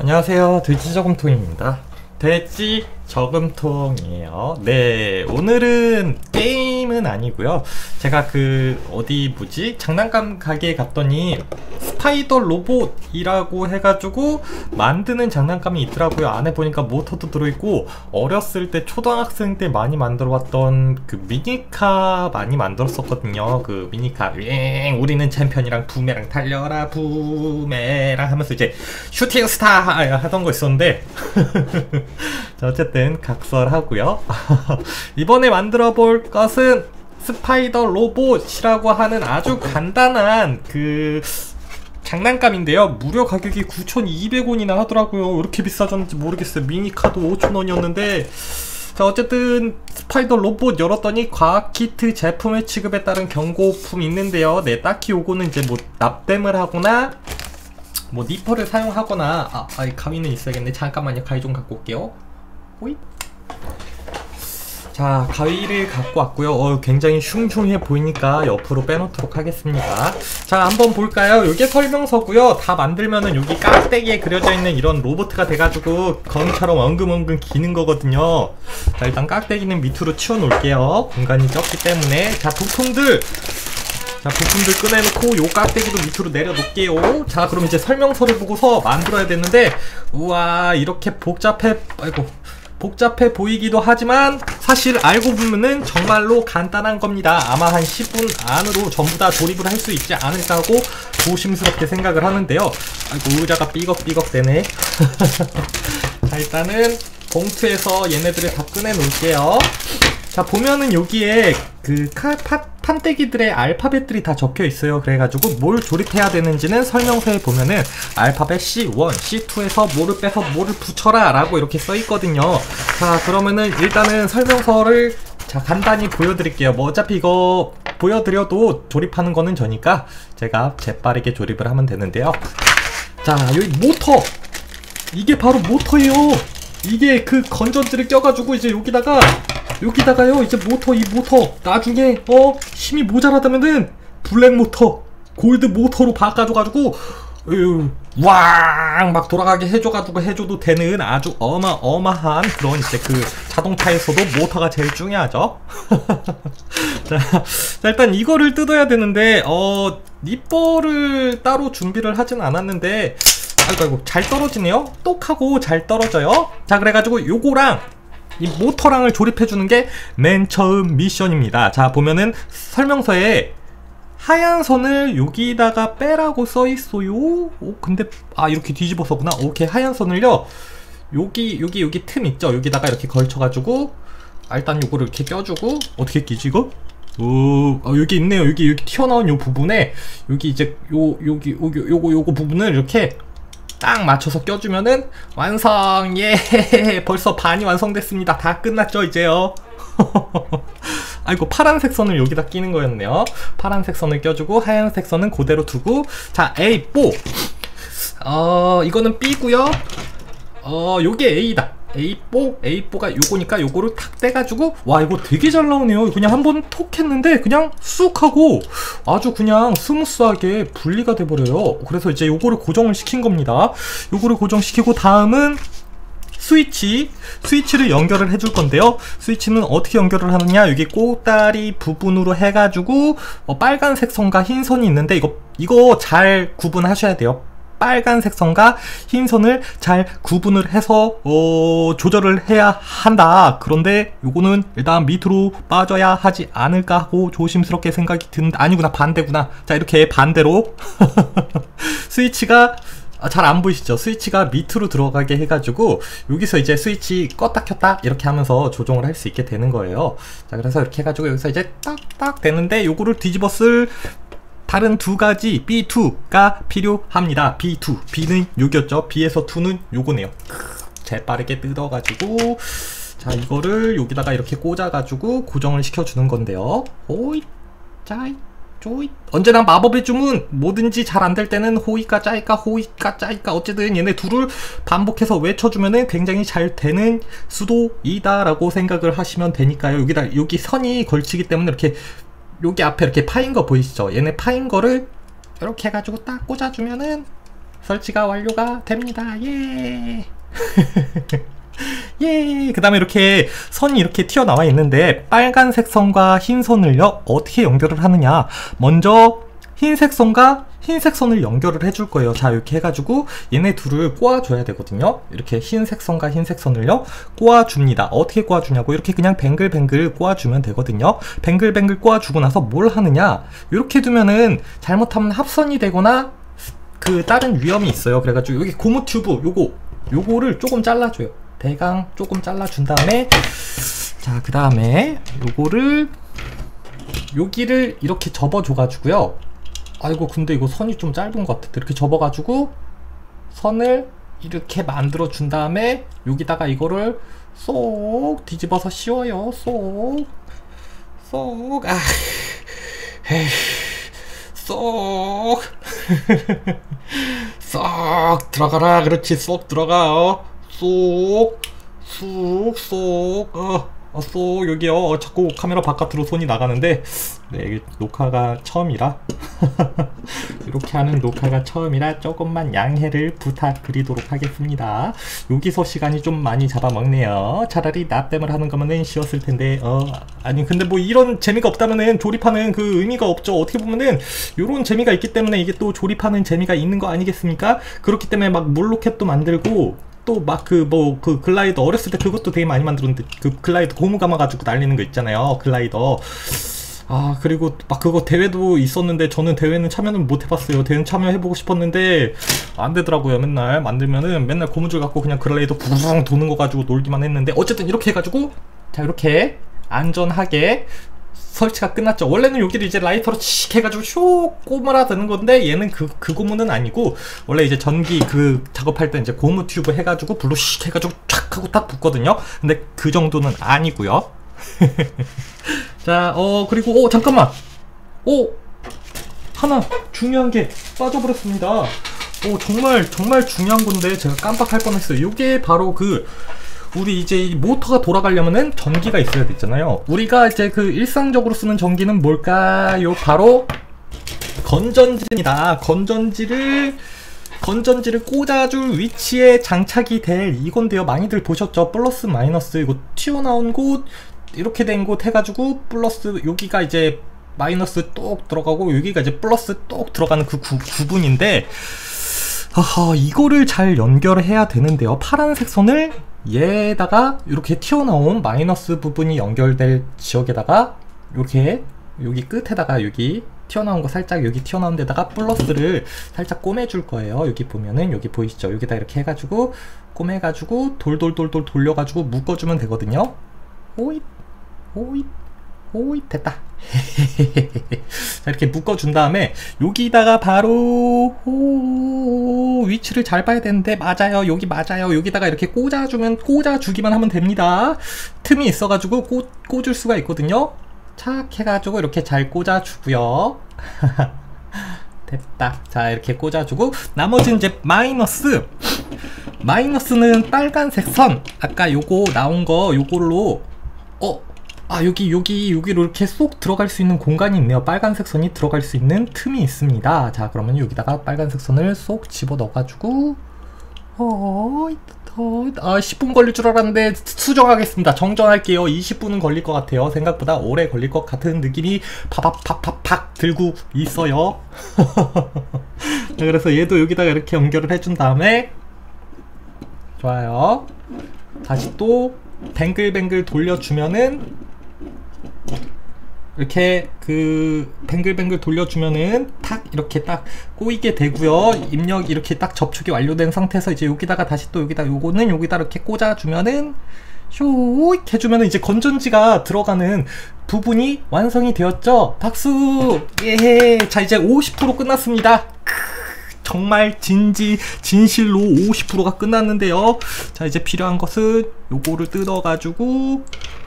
안녕하세요. 돼지저금통입니다. 돼지저금통이에요. 네, 오늘은 게임은 아니고요. 제가 장난감 가게에 갔더니 스파이더 로봇이라고 해가지고 만드는 장난감이 있더라고요. 안에 보니까 모터도 들어있고, 어렸을 때 초등학생 때 많이 만들어왔던 그 미니카 많이 만들었었거든요. 그 미니카 우리는 챔피언이랑 부메랑 달려라 부메랑 하면서 이제 슈팅 스타 하던 거 있었는데 자, 어쨌든 각설하고요. 이번에 만들어 볼 것은 스파이더 로봇이라고 하는 아주 간단한 그 장난감인데요. 무려 가격이 9,200원이나 하더라고요. 왜 이렇게 비싸졌는지 모르겠어요. 미니카도 5,000원이었는데 자, 어쨌든 스파이더 로봇 열었더니 과학키트 제품의 취급에 따른 경고품이 있는데요. 네, 딱히 요거는 이제 뭐 납땜을 하거나 뭐 니퍼를 사용하거나 가위는 있어야겠네. 잠깐만요. 가위 좀 갖고 올게요. 호잇. 자, 가위를 갖고 왔고요. 굉장히 흉흉해 보이니까 옆으로 빼놓도록 하겠습니다. 자, 한번 볼까요? 요게 설명서고요. 다 만들면은 여기 깍대기에 그려져 있는 이런 로봇가 돼가지고 거미처럼 엉금엉금 기는 거거든요. 자, 일단 깍대기는 밑으로 치워 놓을게요. 공간이 적기 때문에. 자, 부품들 꺼내놓고 요 깍대기도 밑으로 내려놓을게요. 자, 그럼 이제 설명서를 보고서 만들어야 되는데, 우와, 이렇게 복잡해 보이기도 하지만 사실 알고 보면은 정말로 간단한 겁니다. 아마 한 10분 안으로 전부 다 조립을 할 수 있지 않을까 하고 조심스럽게 생각을 하는데요. 아이고, 의자가 삐걱삐걱 되네. 자, 일단은 봉투에서 얘네들을 다 꺼내 놓을게요. 자, 보면은 여기에 그 판때기들의 알파벳들이 다 적혀 있어요. 그래가지고 뭘 조립해야 되는지는 설명서에 보면은 알파벳 C1, C2에서 뭐를 빼서 뭐를 붙여라 라고 이렇게 써 있거든요. 자, 그러면은 일단은 설명서를 간단히 보여드릴게요. 뭐 어차피 이거 보여드려도 조립하는 거는 저니까 제가 재빠르게 조립을 하면 되는데요. 자, 여기 모터! 이게 바로 모터예요. 이게 그 건전지를 껴가지고 이제 여기다가요, 이제 이 모터 나중에 힘이 모자라다면은 블랙 모터, 골드 모터로 바꿔줘가지고 왕 막 돌아가게 해줘도 되는 아주 어마어마한 그런 이제 그 자동차에서도 모터가 제일 중요하죠. 자, 일단 이거를 뜯어야 되는데 니퍼를 따로 준비를 하진 않았는데 아이고 잘 떨어지네요. 똑하고 잘 떨어져요. 자, 그래가지고 요거랑 이 모터랑을 조립해주는 게 맨 처음 미션입니다. 자, 보면은 설명서에 하얀 선을 여기다가 빼라고 써있어요. 근데 이렇게 뒤집어서구나. 오케이, 하얀 선을요 여기 틈 있죠? 여기다가 이렇게 걸쳐가지고 일단 요거를 이렇게 껴주고, 어떻게 끼지 이거? 여기 있네요. 여기 튀어나온 요 부분에 여기 이제 요거 부분을 이렇게 딱 맞춰서 껴주면은 완성! 예! 벌써 반이 완성됐습니다. 다 끝났죠, 이제요? 아이고, 파란색 선을 여기다 끼는 거였네요. 파란색 선을 껴주고 하얀색 선은 그대로 두고, 자, A, 뽀! 이거는 B고요. 요게 A다. A4가 요거니까 요거를 탁 떼가지고, 와, 이거 되게 잘 나오네요. 그냥 한번 톡 했는데 그냥 쑥 하고 아주 그냥 스무스하게 분리가 돼버려요. 그래서 이제 요거를 고정을 시킨 겁니다. 요거를 고정시키고 다음은 스위치를 연결을 해줄 건데요. 스위치는 어떻게 연결을 하느냐, 여기 꼬다리 부분으로 해가지고 빨간색 선과 흰 선이 있는데 이거 잘 구분하셔야 돼요. 빨간색 선과 흰 선을 잘 구분을 해서 조절을 해야 한다. 그런데 요거는 일단 밑으로 빠져야 하지 않을까 하고 조심스럽게 생각이 드는데, 아니구나, 반대구나. 자, 이렇게 반대로 스위치가 잘 안 보이시죠? 스위치가 밑으로 들어가게 해가지고 여기서 이제 스위치 껐다 켰다 이렇게 하면서 조정을 할 수 있게 되는 거예요. 자, 그래서 이렇게 해가지고 여기서 이제 딱딱 되는데 요거를 뒤집어 쓸 다른 두 가지 B2가 필요합니다. B는 요겼죠. B에서 2는 요거네요. 재빠르게 뜯어가지고, 자, 이거를 여기다가 이렇게 꽂아가지고 고정을 시켜주는 건데요. 호잇, 짜잇, 쪼잇. 언제나 마법의 주문, 뭐든지 잘 안 될 때는 호잇까 짜잇까 호잇까 짜잇까, 어쨌든 얘네 둘을 반복해서 외쳐주면은 굉장히 잘 되는 수도이다 라고 생각을 하시면 되니까요. 여기 선이 걸치기 때문에 이렇게 여기 앞에 이렇게 파인 거 보이시죠? 얘네 파인 거를 이렇게 해가지고 딱 꽂아주면은 설치가 완료가 됩니다. 예. 예. 그 다음에 이렇게 선이 이렇게 튀어나와 있는데 빨간색 선과 흰 선을요 어떻게 연결을 하느냐, 먼저 흰색 선과 흰색 선을 연결을 해줄 거예요. 자, 이렇게 해가지고 얘네 둘을 꼬아줘야 되거든요. 이렇게 흰색 선과 흰색 선을요 꼬아줍니다. 어떻게 꼬아주냐고, 이렇게 그냥 뱅글뱅글 꼬아주면 되거든요. 뱅글뱅글 꼬아주고 나서 뭘 하느냐, 이렇게 두면은 잘못하면 합선이 되거나 그 다른 위험이 있어요. 그래가지고 여기 고무 튜브 요거를 조금 잘라줘요. 대강 조금 잘라준 다음에, 자, 그 다음에 요거를 여기를 이렇게 접어줘가지고요. 아이고, 근데 이거 선이 좀 짧은 것 같은데, 이렇게 접어가지고 선을 이렇게 만들어 준 다음에 여기다가 이거를 쏙 뒤집어서 씌워요. 쏙 쏙 들어가라. 그렇지, 쏙 들어가. 쏙 여기요. 자꾸 카메라 바깥으로 손이 나가는데, 네, 녹화가 처음이라 이렇게 하는 녹화가 처음이라 조금만 양해를 부탁드리도록 하겠습니다. 여기서 시간이 좀 많이 잡아먹네요. 차라리 납땜을 하는 거면은 쉬웠을 텐데, 아니 근데 뭐 이런 재미가 없다면은 조립하는 그 의미가 없죠. 어떻게 보면은 요런 재미가 있기 때문에 이게 또 조립하는 재미가 있는 거 아니겠습니까? 그렇기 때문에 막 물로켓도 만들고, 또 막 그 글라이더 어렸을 때 그것도 되게 많이 만들었는데, 그 글라이더 고무 감아가지고 날리는 거 있잖아요, 글라이더. 그리고 막 그거 대회도 있었는데 저는 대회는 참여는 못 해봤어요. 대회는 참여해보고 싶었는데 안 되더라고요. 맨날 만들면은 맨날 고무줄 갖고 그냥 글라이더 부르릉 도는 거 가지고 놀기만 했는데, 어쨌든 이렇게 해가지고, 자, 이렇게 안전하게 설치가 끝났죠. 원래는 여기를 이제 라이터로 칙 해가지고 슉 꼬물어드는 건데, 얘는 그 고무는 아니고, 원래 이제 전기 그 작업할 때 이제 고무 튜브 해가지고 불로 씩 해가지고 촥 하고 딱 붙거든요. 근데 그 정도는 아니고요. 자, 그리고 잠깐만, 하나 중요한 게 빠져버렸습니다. 정말 중요한 건데 제가 깜빡할 뻔했어요. 이게 바로 우리 이제 이 모터가 돌아가려면은 전기가 있어야 되잖아요. 우리가 이제 그 일상적으로 쓰는 전기는 뭘까요? 바로 건전지입니다. 건전지를 꽂아줄 위치에 장착이 될 이건데요. 많이들 보셨죠? 플러스 마이너스, 이거 튀어나온 곳, 이렇게 된 곳 해가지고 플러스, 여기가 이제 마이너스 똑 들어가고 여기가 이제 플러스 똑 들어가는 그 구분인데, 이거를 잘 연결해야 되는데요. 파란색 선을 얘에다가 이렇게 튀어나온 마이너스 부분이 연결될 지역에다가 이렇게 여기 끝에다가 여기 튀어나온 거 살짝, 여기 튀어나온 데다가 플러스를 살짝 꼬매줄 거예요. 여기 보면은, 여기 보이시죠? 여기다 이렇게 해가지고 꼬매가지고 돌돌돌돌 돌려가지고 묶어주면 되거든요. 오잇 됐다. 자, 이렇게 묶어준 다음에 여기다가 바로 위치를 잘 봐야 되는데, 맞아요, 여기 맞아요. 여기다가 이렇게 꽂아주기만 하면 됩니다. 틈이 있어가지고 꽂을 수가 있거든요. 착 해가지고 이렇게 잘 꽂아주고요. 됐다. 자, 이렇게 꽂아주고, 나머지 이제 마이너스는 빨간색 선, 아까 요거 나온 거 요걸로 여기로 이렇게 쏙 들어갈 수 있는 공간이 있네요. 빨간색 선이 들어갈 수 있는 틈이 있습니다. 자, 그러면 여기다가 빨간색 선을 쏙 집어 넣어가지고 10분 걸릴 줄 알았는데 수정하겠습니다. 정정할게요. 20분은 걸릴 것 같아요. 생각보다 오래 걸릴 것 같은 느낌이 팍팍팍팍 들고 있어요. 그래서 얘도 여기다가 이렇게 연결을 해준 다음에, 좋아요, 다시 또 뱅글뱅글 돌려주면은, 이렇게 뱅글뱅글 돌려주면은 탁 이렇게 딱 꼬이게 되고요. 입력 이렇게 딱 접촉이 완료된 상태에서 이제 여기다가 다시 또 요거는 여기다 이렇게 꽂아주면은 슉 해주면은 이제 건전지가 들어가는 부분이 완성이 되었죠. 박수! 예! 자, 이제 50% 끝났습니다. 정말 진실로 50%가 끝났는데요. 자, 이제 필요한 것은 요거를 뜯어가지고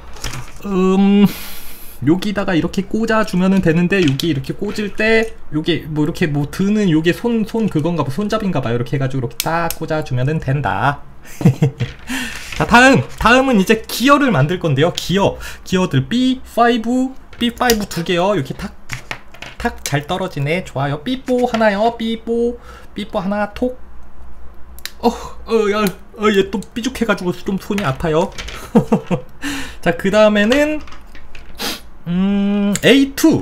여기다가 이렇게 꽂아주면 되는데, 여기 이렇게 꽂을 때 요게 뭐 이렇게 뭐 드는 요게 손 그건가봐, 손잡인가봐요. 이렇게 해가지고 이렇게 딱 꽂아주면 된다. 자, 다음은 이제 기어를 만들 건데요. 기어들 B5 두 개요. 이렇게 탁 잘 떨어지네. 좋아요. 삐뽀 하나요. 삐뽀 하나 톡 얘 또 삐죽해가지고 좀 손이 아파요. 자, 그 다음에는 A2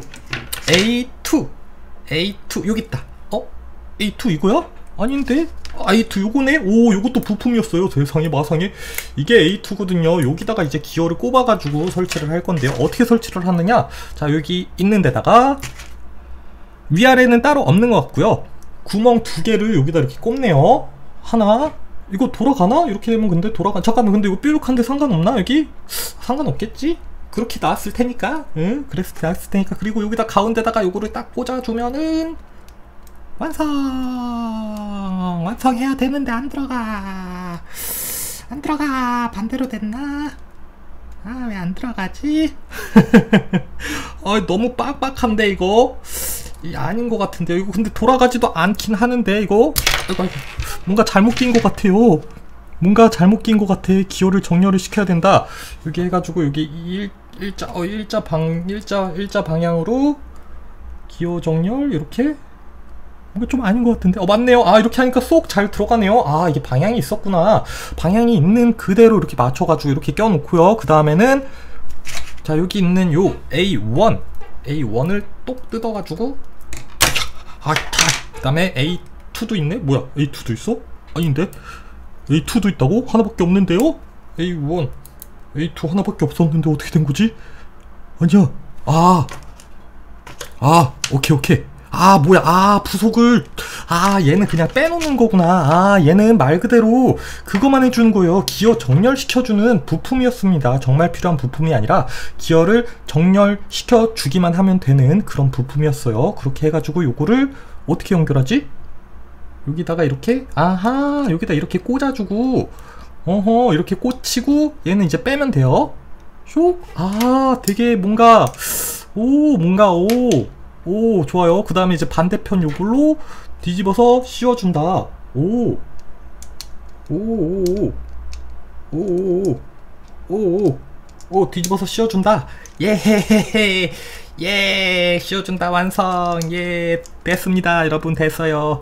여기 있다. A2 이거야? 아닌데? A2 요거네? 오, 요것도 부품이었어요. 세상에 마상에. 이게 A2거든요. 여기다가 이제 기어를 꼽아가지고 설치를 할 건데요. 어떻게 설치를 하느냐? 자, 여기 있는 데다가 위아래는 따로 없는 것 같고요. 구멍 두 개를 여기다 이렇게 꼽네요. 하나. 이거 돌아가나? 이렇게 되면 근데 잠깐만, 근데 이거 뾰족한데 상관없나? 여기? 상관없겠지? 그렇게 나왔을 테니까. 응? 그랬을 때 나왔을 테니까. 그리고 여기다 가운데다가 요거를 딱 꽂아주면은 완성해야 되는데 안 들어가. 반대로 됐나? 왜 안 들어가지? 너무 빡빡한데 이거 아닌 것 같은데. 이거 근데 돌아가지도 않긴 하는데 이거 아이고. 뭔가 잘못 낀 것 같아요. 기어를 정렬을 시켜야 된다. 여기 해가지고 여기 일자 방향으로 기어 정렬 이렇게. 이거 좀 아닌 것 같은데. 맞네요. 이렇게 하니까 쏙 잘 들어가네요. 이게 방향이 있었구나. 방향이 있는 그대로 이렇게 맞춰가지고 이렇게 껴놓고요. 그 다음에는 자, 여기 있는 요 A1을 똑 뜯어가지고 그 다음에 A2도 있네? 뭐야, A2도 있어? 아닌데? A2도 있다고? 하나밖에 없는데요? A1 A2 하나밖에 없었는데 어떻게 된 거지? 아니야. 오케이. 뭐야, 부속을, 얘는 그냥 빼놓는 거구나. 얘는 말 그대로 그거만 해주는 거예요. 기어 정렬시켜주는 부품이었습니다. 정말 필요한 부품이 아니라 기어를 정렬시켜 주기만 하면 되는 그런 부품이었어요. 그렇게 해가지고 요거를 어떻게 연결하지? 여기다가 이렇게, 여기다 이렇게 꽂아주고, 이렇게 꽂히고, 얘는 이제 빼면 돼요. 슉! 되게 뭔가, 좋아요. 그 다음에 이제 반대편 요걸로 뒤집어서 씌워준다. 뒤집어서 씌워준다. 씌워준다. 완성. 됐습니다. 여러분, 됐어요.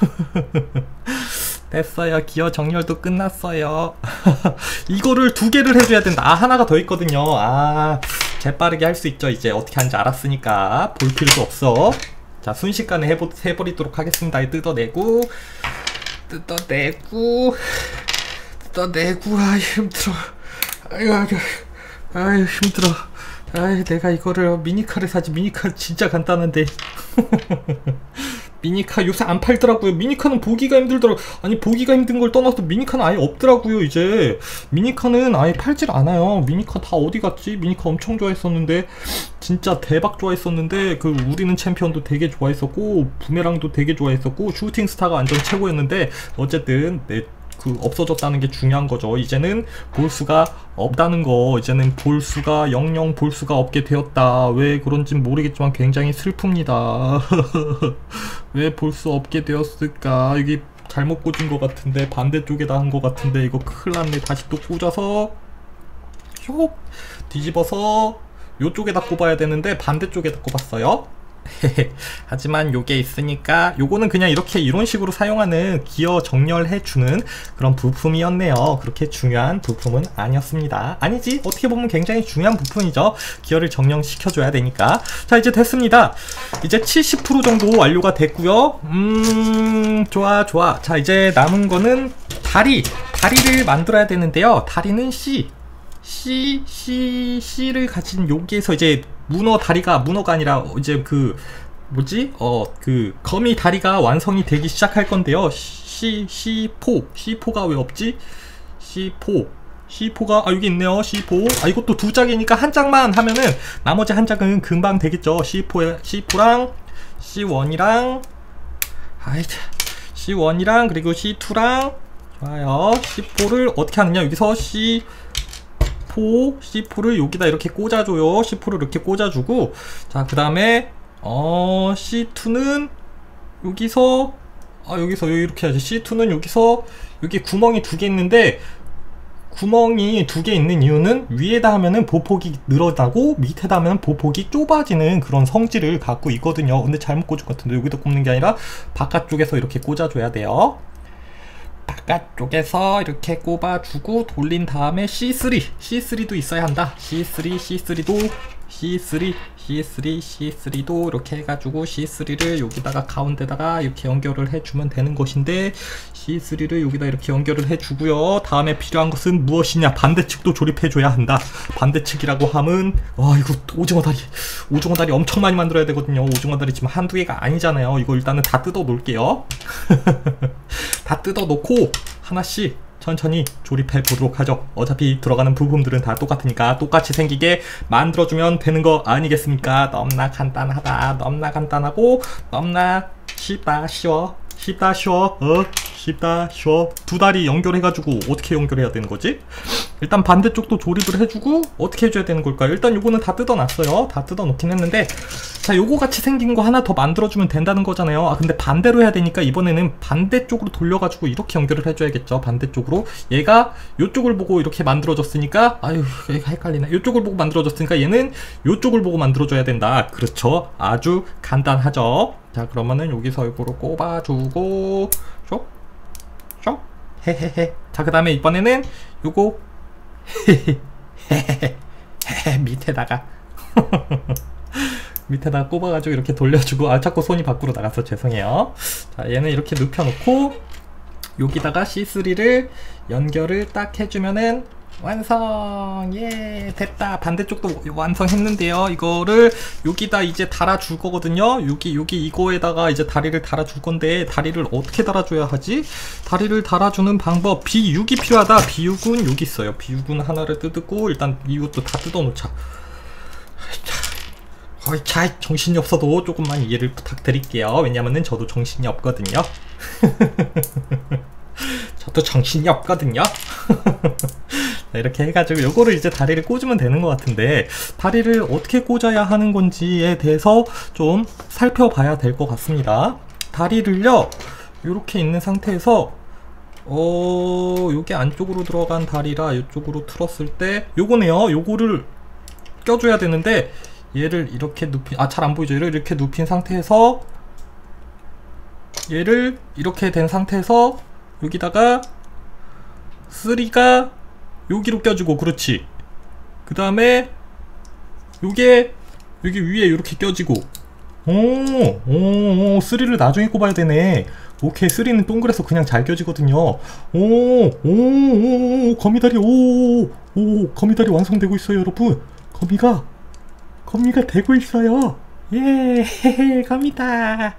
됐어요. 기어 정렬도 끝났어요. 이거를 두 개를 해줘야 된다. 하나가 더 있거든요. 재빠르게 할 수 있죠. 이제 어떻게 하는지 알았으니까 볼 필요도 없어. 자, 순식간에 해버리도록 하겠습니다. 뜯어내고 힘들어. 힘들어. 내가 이거를 미니카를 사지. 미니카 진짜 간단한데. 미니카 요새 안 팔더라고요. 미니카는 보기가 힘들더라고요. 보기가 힘든 걸 떠나서 미니카는 아예 없더라고요. 이제 미니카는 아예 팔질 않아요. 미니카 다 어디 갔지? 미니카 엄청 좋아했었는데, 진짜 대박 좋아했었는데, 그 우리는 챔피언도 되게 좋아했었고, 부메랑도 되게 좋아했었고, 슈팅스타가 완전 최고였는데, 어쨌든 없어졌다는 게 중요한 거죠. 이제는 볼 수가 없다는 거. 이제는 영영 볼 수가 없게 되었다. 왜 그런진 모르겠지만 굉장히 슬픕니다. 왜 볼 수 없게 되었을까? 여기 잘못 꽂은 것 같은데, 반대쪽에다 한 것 같은데, 이거 큰일 났네. 다시 또 꽂아서 슉 뒤집어서 요쪽에다 꼽아야 되는데 반대쪽에다 꼽았어요. 하지만 요게 있으니까 요거는 그냥 이런 식으로 사용하는 기어 정렬해주는 그런 부품이었네요. 그렇게 중요한 부품은 아니었습니다. 아니지, 어떻게 보면 굉장히 중요한 부품이죠. 기어를 정렬시켜줘야 되니까. 자, 이제 됐습니다. 이제 70% 정도 완료가 됐고요. 좋아. 자, 이제 남은 거는 다리를 만들어야 되는데요. 다리는 C를 가진 여기에서 이제 문어가 아니라 이제 거미 다리가 완성이 되기 시작할 건데요. C4가 왜 없지? C4가 여기 있네요. C4. 이것도 두 짝이니까 한 짝만 하면은 나머지 한 짝은 금방 되겠죠. C4랑 C1이랑 그리고 C2랑. 좋아요. C4를 어떻게 하느냐? 여기서 C4를 여기다 이렇게 꽂아줘요. C4를 이렇게 꽂아주고, 자, 그 다음에 C2는 여기서 이렇게 해야지. C2는 여기서 여기 구멍이 두 개 있는데, 구멍이 두 개 있는 이유는 위에다 하면은 보폭이 늘어나고 밑에다 하면 보폭이 좁아지는 그런 성질을 갖고 있거든요. 근데 잘못 꽂은 것 같은데, 여기다 꽂는 게 아니라 바깥쪽에서 이렇게 꽂아줘야 돼요. 바깥쪽에서 이렇게 꼽아주고 돌린 다음에 C3도 있어야 한다. C3도 이렇게 해가지고 C3를 여기다가 가운데다가 이렇게 연결을 해주면 되는 것인데, C3를 여기다 이렇게 연결을 해주고요. 다음에 필요한 것은 무엇이냐? 반대측도 조립해줘야 한다. 반대측이라고 하면, 와, 이거 오징어 다리 엄청 많이 만들어야 되거든요. 오징어 다리 지금 한두 개가 아니잖아요. 이거 일단은 다 뜯어 놓을게요. 다 뜯어 놓고 하나씩 천천히 조립해 보도록 하죠. 어차피 들어가는 부품들은 다 똑같으니까 똑같이 생기게 만들어주면 되는 거 아니겠습니까? 너무나 간단하다. 너무나 간단하고 너무나 쉽다. 쉬워. 두 다리 연결해가지고 어떻게 연결해야 되는 거지? 일단 반대쪽도 조립을 해주고 어떻게 해줘야 되는 걸까요? 일단 요거는 다 뜯어놨어요. 다 뜯어놓긴 했는데, 자, 요거 같이 생긴 거 하나 더 만들어주면 된다는 거잖아요. 아, 근데 반대로 해야 되니까 이번에는 반대쪽으로 돌려가지고 이렇게 연결을 해줘야겠죠. 반대쪽으로. 얘가 요쪽을 보고 이렇게 만들어졌으니까, 아유, 얘가 헷갈리네. 요쪽을 보고 만들어졌으니까 얘는 요쪽을 보고 만들어줘야 된다. 그렇죠. 아주 간단하죠. 자, 그러면은 여기서 이거로 꼽아주고 쇽 헤헤헤. 자, 그 다음에 이번에는 요거 밑에다가 밑에다가 꼽아가지고 이렇게 돌려주고, 아, 자꾸 손이 밖으로 나가서 죄송해요. 자, 얘는 이렇게 눕혀놓고 여기다가 C3를 연결을 딱 해주면은 완성! 예, 됐다. 반대쪽도 완성했는데요. 이거를 여기다 이제 달아줄 거거든요. 여기 이거에다가 이제 다리를 달아줄 건데, 다리를 어떻게 달아줘야 하지? 다리를 달아주는 방법, B6이 필요하다. B6은 여기 있어요. B6은 하나를 뜯고, 일단 이것도 다 뜯어놓자. 자, 정신이 없어도 조금만 이해를 부탁드릴게요. 왜냐면은 저도 정신이 없거든요. 저도 정신이 없거든요. 이렇게 해가지고 요거를 이제 다리를 꽂으면 되는 것 같은데, 다리를 어떻게 꽂아야 하는 건지에 대해서 좀 살펴봐야 될 것 같습니다. 다리를요, 요렇게 있는 상태에서 요게 안쪽으로 들어간 다리라 이쪽으로 틀었을 때 요거네요. 요거를 껴줘야 되는데, 얘를 이렇게 눕힌, 잘 안 보이죠? 얘를 이렇게 눕힌 상태에서, 얘를 이렇게 된 상태에서 여기다가 3가 여기로 껴주고, 그렇지. 그 다음에 요게 여기 위에 이렇게 껴지고, 3를 나중에 꼽아야 되네. 오케이, 3는 동그래서 그냥 잘 껴지거든요. 거미다리, 거미다리 완성되고 있어요, 여러분. 거미가 되고 있어요. 예, 거미다.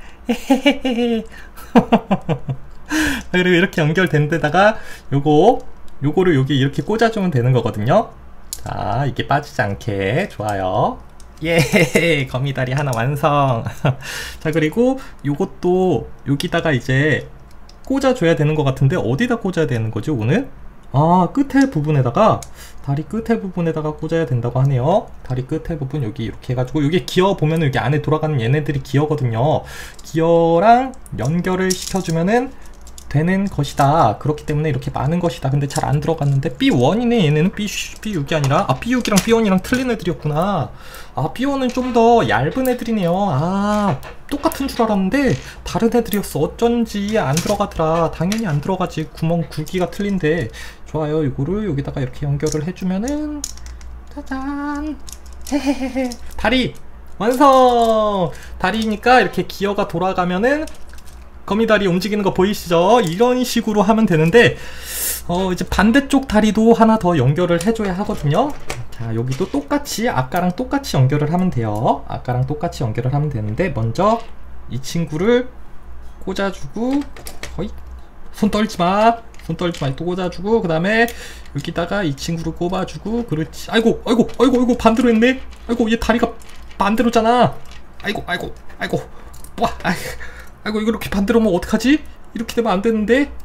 그리고 이렇게 연결된 데다가 요거를 여기 이렇게 꽂아주면 되는 거거든요. 자, 이게 빠지지 않게. 좋아요. 예, 거미다리 하나 완성. 자, 그리고 요것도 여기다가 이제 꽂아줘야 되는 것 같은데, 어디다 꽂아야 되는 거지, 오늘? 끝에 부분에다가, 다리 끝에 부분에다가 꽂아야 된다고 하네요. 다리 끝에 부분 여기 이렇게 해가지고, 여기 기어 보면은 여기 안에 돌아가는 얘네들이 기어거든요. 기어랑 연결을 시켜주면은 되는 것이다. 그렇기 때문에 이렇게 많은 것이다. 근데 잘 안 들어갔는데, B1이네. 얘네는 B6이 아니라, B6이랑 B1이랑 틀린 애들이었구나. B1은 좀 더 얇은 애들이네요. 똑같은 줄 알았는데 다른 애들이었어. 어쩐지 안 들어가더라. 당연히 안 들어가지. 구멍 굵기가 틀린데. 좋아요. 이거를 여기다가 이렇게 연결을 해주면은, 짜잔, 헤헤헤, 다리 완성! 다리니까 이렇게 기어가 돌아가면은 거미다리 움직이는 거 보이시죠? 이런 식으로 하면 되는데, 이제 반대쪽 다리도 하나 더 연결을 해줘야 하거든요. 자, 여기도 똑같이, 아까랑 똑같이 연결을 하면 돼요. 아까랑 똑같이 연결을 하면 되는데, 먼저 이 친구를 꽂아주고, 손 떨지마. 또 꽂아주고, 그 다음에 여기다가 이 친구를 꼽아주고, 그렇지. 아이고, 반대로 했네? 아이고, 얘 다리가 반대로잖아. 아이고. 와, 아이고, 이거 이렇게 반대로 하면 어떡하지? 이렇게 되면 안 되는데?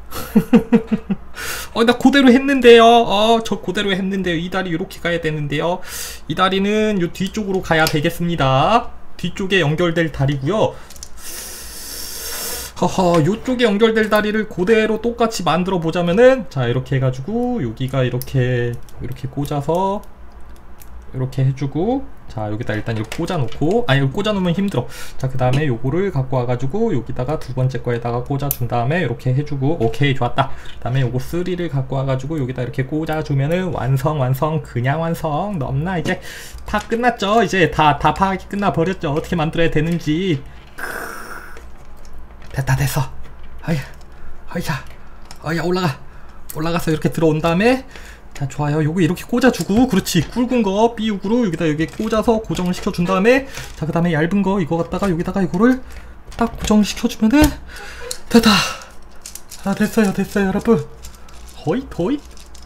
나 그대로 했는데요. 저 그대로 했는데요. 이 다리 이렇게 가야 되는데요. 이 다리는 요 뒤쪽으로 가야 되겠습니다. 뒤쪽에 연결될 다리고요. 요쪽에 연결될 다리를 그대로 똑같이 만들어 보자면은, 자, 이렇게 해가지고 여기가 이렇게 꽂아서 이렇게 해주고, 자 여기다 일단 이거 꽂아놓고, 아니 이거 꽂아놓으면 힘들어. 자 그 다음에 요거를 갖고 와가지고 여기다가 두 번째 거에다가 꽂아준 다음에 이렇게 해주고, 오케이 좋았다. 그 다음에 요거 3를 갖고 와가지고 여기다 이렇게 꽂아주면은 완성. 그냥 완성. 넘나 이제 다 끝났죠. 이제 다 파악이 끝나버렸죠. 어떻게 만들어야 되는지. 됐어. 어야 올라가서 이렇게 들어온 다음에, 자 좋아요. 요거 이렇게 꽂아주고, 그렇지, 굵은 거 삐육으로 여기다 여기 꽂아서 고정을 시켜준 다음에, 자 그 다음에 얇은 거 이거 갖다가 여기다가 이거를 딱 고정시켜주면은 됐다. 아 됐어요 여러분. 호잇.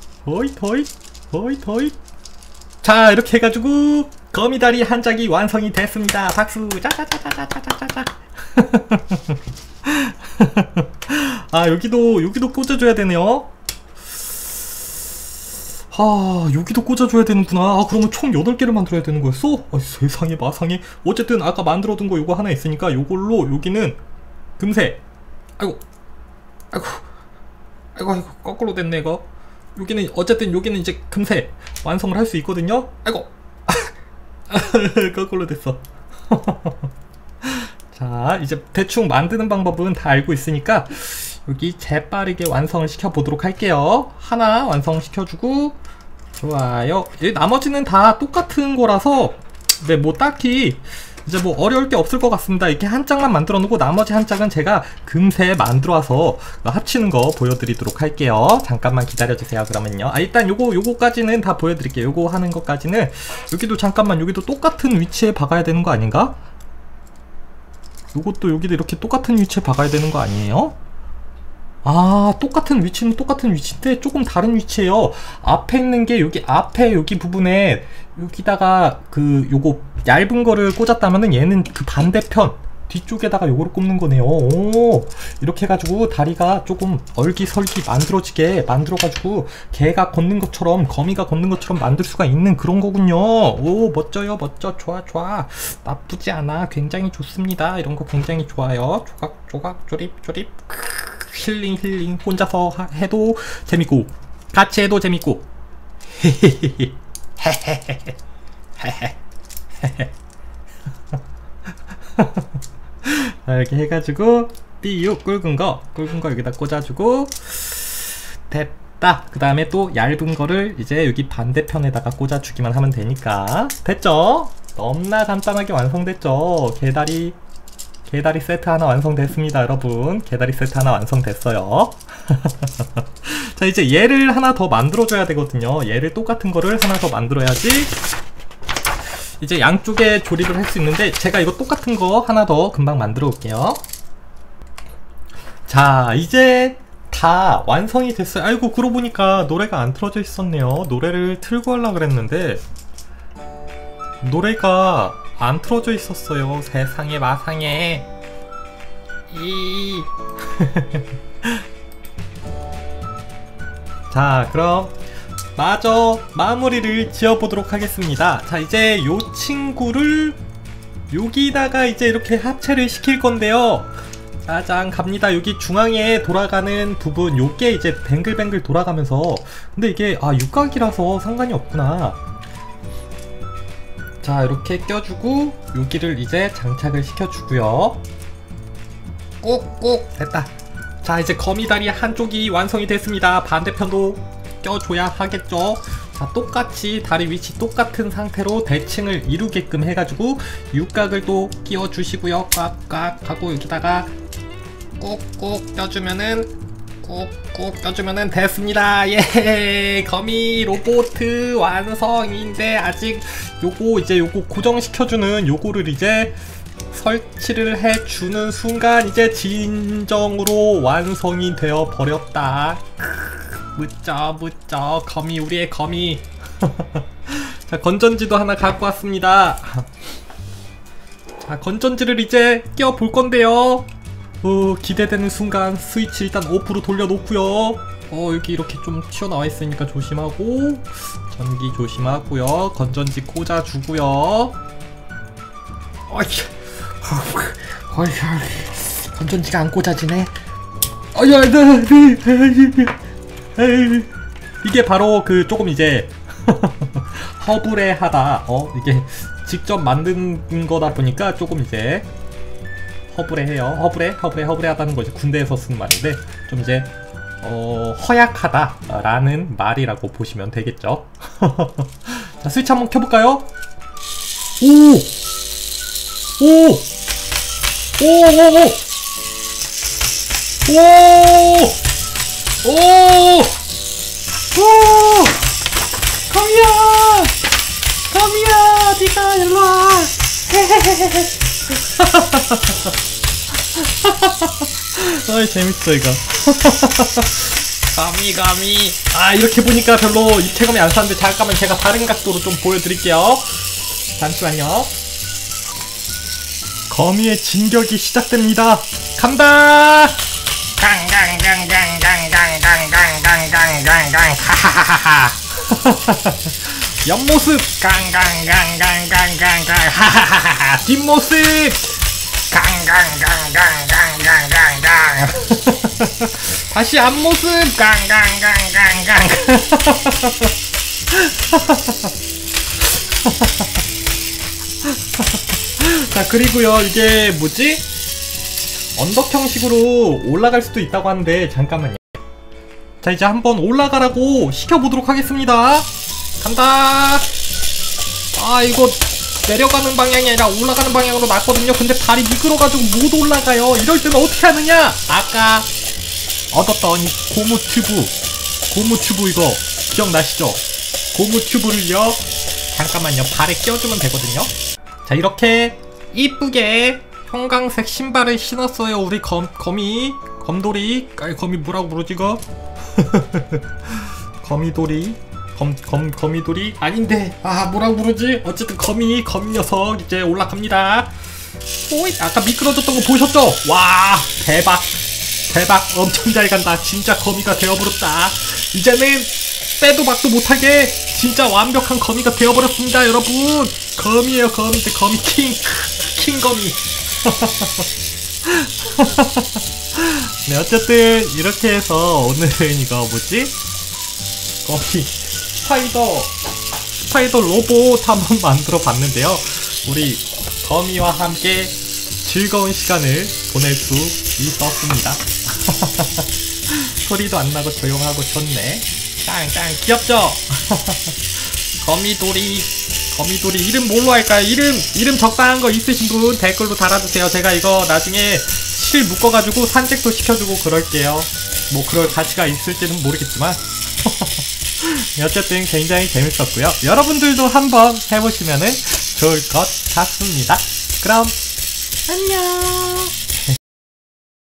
자 이렇게 해가지고 거미다리 한 짝이 완성이 됐습니다. 박수. 짜자자자자자자자. 아 여기도 꽂아줘야 되네요. 아 여기도 꽂아줘야 되는구나. 아 그러면 총 8개를 만들어야 되는 거였어? 아, 세상에 마상에. 어쨌든 아까 만들어둔 거 요거 하나 있으니까 요걸로 여기는 금세. 아이고 거꾸로 됐네 이거. 여기는 어쨌든 여기는 이제 금세 완성을 할 수 있거든요. 아이고 거꾸로 됐어. 자 이제 대충 만드는 방법은 다 알고 있으니까 여기 재빠르게 완성을 시켜보도록 할게요. 하나 완성시켜주고, 좋아요. 나머지는 다 똑같은 거라서 네, 뭐 딱히 이제 뭐 어려울 게 없을 것 같습니다. 이렇게 한 짝만 만들어 놓고 나머지 한 짝은 제가 금세 만들어 와서 합치는 거 보여드리도록 할게요. 잠깐만 기다려주세요. 그러면요. 일단 요거까지는 다 보여드릴게요. 요거 하는 것까지는. 여기도 잠깐만, 여기도 똑같은 위치에 박아야 되는 거 아닌가? 요것도 여기도 이렇게 똑같은 위치에 박아야 되는 거 아니에요? 아 똑같은 위치는 똑같은 위치인데 조금 다른 위치에요. 앞에 있는 게 여기 앞에 여기 부분에 여기다가 그 요거 얇은 거를 꽂았다면은 얘는 그 반대편 뒤쪽에다가 요거를 꼽는 거네요. 오 이렇게 해가지고 다리가 조금 얼기설기 만들어지게 만들어가지고 개가 걷는 것처럼, 거미가 걷는 것처럼 만들 수가 있는 그런 거군요. 오 멋져요. 멋져. 좋아. 나쁘지 않아. 굉장히 좋습니다. 이런 거 굉장히 좋아요. 조각 조립 힐링. 혼자서 해도 재밌고 같이 해도 재밌고. 이렇게 해가지고 삐육 굵은 거 여기다 꽂아주고 됐다. 그 다음에 또 얇은 거를 이제 여기 반대편에다가 꽂아주기만 하면 되니까 됐죠? 너무나 간단하게 완성됐죠? 개다리 세트 하나 완성됐습니다. 여러분 개다리 세트 하나 완성됐어요. 자 이제 얘를 하나 더 만들어줘야 되거든요. 얘를 똑같은 거를 하나 더 만들어야지 이제 양쪽에 조립을 할 수 있는데, 제가 이거 똑같은 거 하나 더 금방 만들어 올게요. 자 이제 다 완성이 됐어요. 아이고 그러고 보니까 노래가 안 틀어져 있었네요. 노래를 틀고 하려고 그랬는데 노래가 안 틀어져 있었어요. 세상에 마상에. 자 그럼 마무리를 지어보도록 하겠습니다. 자 이제 요 친구를 여기다가 이제 이렇게 합체를 시킬 건데요. 짜잔 갑니다. 여기 중앙에 돌아가는 부분 요게 이제 뱅글뱅글 돌아가면서, 근데 이게 육각이라서 상관이 없구나. 자 이렇게 껴주고 여기를 이제 장착을 시켜주고요. 꾹꾹 됐다. 자 이제 거미다리 한쪽이 완성이 됐습니다. 반대편도 껴줘야 하겠죠. 자 똑같이 다리 위치 똑같은 상태로 대칭을 이루게끔 해가지고 육각을 또 끼워주시고요. 꽉꽉 하고 여기다가 꾹꾹 껴주면은 됐습니다. 예 거미 로보트 완성인데, 아직 요거 고정시켜주는 요거를 이제 설치를 해주는 순간 이제 진정으로 완성이 되어 버렸다. 무쩌 거미, 우리의 거미. 자 건전지도 하나 갖고 왔습니다. 자 건전지를 이제 끼워 볼 건데요. 기대되는 순간 스위치 일단 오프로 돌려놓고요. 여기 이렇게 좀 튀어나와 있으니까 조심하고, 전기 조심하고요. 건전지 꽂아주고요. 건전지가 안 꽂아지네. 이게 바로 그 조금 이제 허브레하다. 이게 직접 만든 거다 보니까 조금 이제 허브레해요. 허브레하다는 거 이제 군대에서 쓰는 말인데 좀 이제 허약하다라는 말이라고 보시면 되겠죠. 자, 스위치 한번 켜볼까요? 오! 오! 오! 오! 오! 오! 거미야! 거미야! 어디가? 일로와! 헤헤헤헤. 아이, 재밌어, 이거. 거미. 아, 이렇게 보니까 별로 입체감이 안 사는데, 잠깐만 제가 다른 각도로 좀 보여드릴게요. 잠시만요. 거미의 진격이 시작됩니다. 간다! 강강강강강강강강강강강 하하하하. 옆모습 강강강강강강강 하하하하. 뒷모습 강강강강강강강강 다시 앞모습 강강강강강. 자, 그리고요, 이게 뭐지? 언덕 형식으로 올라갈 수도 있다고 하는데, 잠깐만요. 자, 이제 한번 올라가라고 시켜보도록 하겠습니다. 간다. 아, 이거 내려가는 방향이 아니라 올라가는 방향으로 놨거든요. 근데 발이 미끄러가지고 못 올라가요. 이럴 때는 어떻게 하느냐? 아까 얻었던 이 고무튜브 이거 기억나시죠? 고무튜브를요, 잠깐만요, 발에 끼워주면 되거든요. 자, 이렇게 이쁘게 형광색 신발을 신었어요, 우리 거미. 거미 뭐라고 부르지, 이거? 거미돌이 아닌데, 아, 뭐라고 부르지? 어쨌든 거미 녀석 이제 올라갑니다. 오이, 아까 미끄러졌던 거 보셨죠? 와, 대박 엄청 잘 간다. 진짜 거미가 되어버렸다. 이제는 빼도 박도 못하게 진짜 완벽한 거미가 되어버렸습니다, 여러분. 거미예요, 거미 킹거미. 네, 어쨌든 이렇게 해서 오늘은 이거 뭐지? 거미 스파이더 로봇 한번 만들어 봤는데요. 우리 거미와 함께 즐거운 시간을 보낼 수 있었습니다. 소리도 안 나고 조용하고 좋네. 짱 귀엽죠? 거미돌이 이름 뭘로 할까요? 이름 적당한 거 있으신 분 댓글로 달아주세요. 제가 이거 나중에 실 묶어가지고 산책도 시켜주고 그럴게요. 뭐 그럴 가치가 있을지는 모르겠지만. 어쨌든 굉장히 재밌었고요. 여러분들도 한번 해보시면은 좋을 것 같습니다. 그럼 안녕.